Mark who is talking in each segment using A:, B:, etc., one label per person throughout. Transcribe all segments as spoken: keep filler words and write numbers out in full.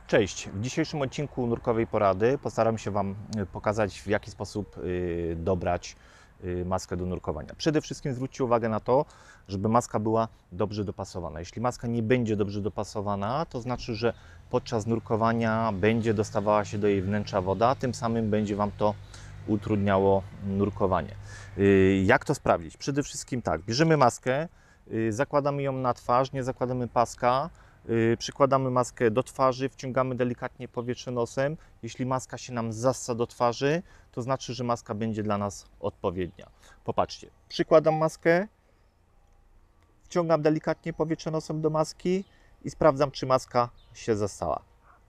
A: Cześć! W dzisiejszym odcinku Nurkowej Porady postaram się Wam pokazać, w jaki sposób dobrać maskę do nurkowania. Przede wszystkim zwróćcie uwagę na to, żeby maska była dobrze dopasowana. Jeśli maska nie będzie dobrze dopasowana, to znaczy, że podczas nurkowania będzie dostawała się do jej wnętrza woda, tym samym będzie Wam to utrudniało nurkowanie. Jak to sprawdzić? Przede wszystkim tak, bierzemy maskę, zakładamy ją na twarz, nie zakładamy paska, przykładamy maskę do twarzy, wciągamy delikatnie powietrze nosem. Jeśli maska się nam zassa do twarzy, to znaczy, że maska będzie dla nas odpowiednia. Popatrzcie, przykładam maskę, wciągam delikatnie powietrze nosem do maski i sprawdzam, czy maska się zassała.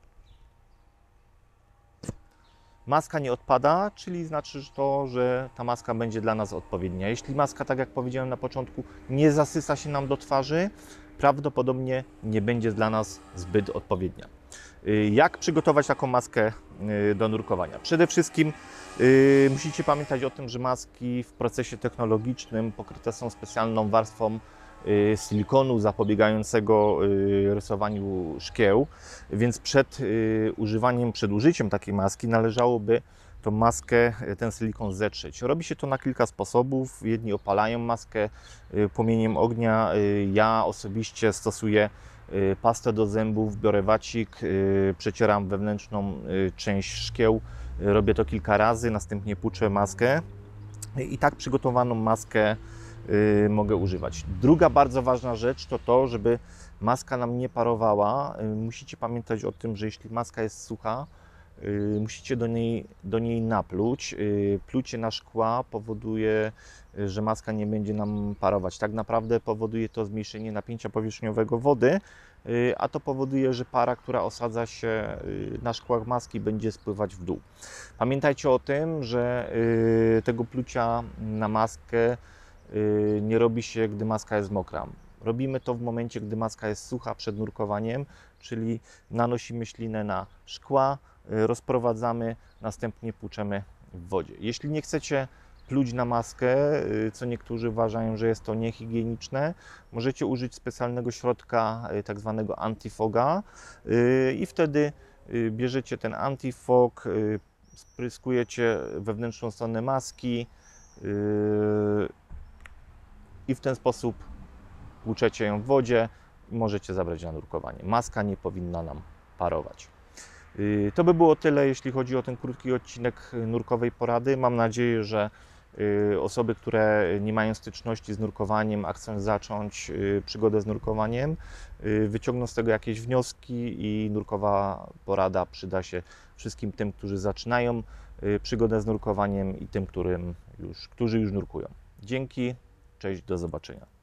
A: Maska nie odpada, czyli znaczy to, że ta maska będzie dla nas odpowiednia. Jeśli maska, tak jak powiedziałem na początku, nie zasysa się nam do twarzy, prawdopodobnie nie będzie dla nas zbyt odpowiednia. Jak przygotować taką maskę do nurkowania? Przede wszystkim yy, musicie pamiętać o tym, że maski w procesie technologicznym pokryte są specjalną warstwą yy, silikonu zapobiegającego yy, rysowaniu szkieł, więc przed yy, używaniem, przed użyciem takiej maski należałoby tą maskę, ten silikon zetrzeć. Robi się to na kilka sposobów. Jedni opalają maskę płomieniem ognia. Ja osobiście stosuję pastę do zębów, biorę wacik, przecieram wewnętrzną część szkieł. Robię to kilka razy, następnie płuczę maskę i tak przygotowaną maskę mogę używać. Druga bardzo ważna rzecz to to, żeby maska nam nie parowała. Musicie pamiętać o tym, że jeśli maska jest sucha, musicie do niej, do niej napluć. Plucie na szkła powoduje, że maska nie będzie nam parować. Tak naprawdę powoduje to zmniejszenie napięcia powierzchniowego wody, a to powoduje, że para, która osadza się na szkłach maski, będzie spływać w dół. Pamiętajcie o tym, że tego plucia na maskę nie robi się, gdy maska jest mokra. Robimy to w momencie, gdy maska jest sucha przed nurkowaniem, czyli nanosimy ślinę na szkła, rozprowadzamy, następnie płuczemy w wodzie. Jeśli nie chcecie pluć na maskę, co niektórzy uważają, że jest to niehigieniczne, możecie użyć specjalnego środka, tak zwanego antifoga, i wtedy bierzecie ten antifog, spryskujecie wewnętrzną stronę maski i w ten sposób płuczecie ją w wodzie i możecie zabrać na nurkowanie. Maska nie powinna nam parować. To by było tyle, jeśli chodzi o ten krótki odcinek Nurkowej Porady. Mam nadzieję, że osoby, które nie mają styczności z nurkowaniem, a chcą zacząć przygodę z nurkowaniem, wyciągną z tego jakieś wnioski i Nurkowa Porada przyda się wszystkim tym, którzy zaczynają przygodę z nurkowaniem i tym, którym już, którzy już nurkują. Dzięki, cześć, do zobaczenia.